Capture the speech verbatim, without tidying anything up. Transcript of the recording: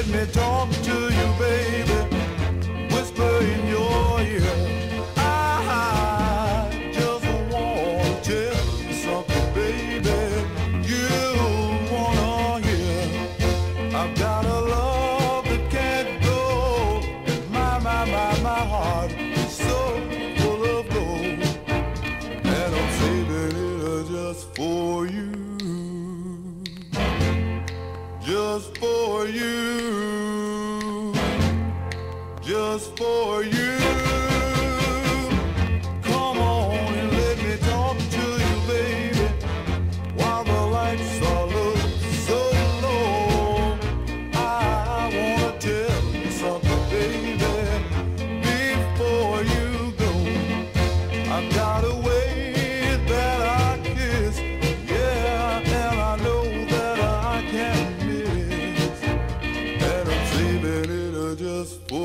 let me talk to you, baby. Whisper in your ear. I just want to tell you something, baby. You wanna hear? I've got a love that can't go. My, my, my, my heart is so full of gold, and I'm saving it just for you. Just for you, just for you. Come on and let me talk to you, baby, while the lights are low, so low. I wanna tell you something, baby, before you go. I've got a way that I kiss, yeah, and I know that I can't. Just for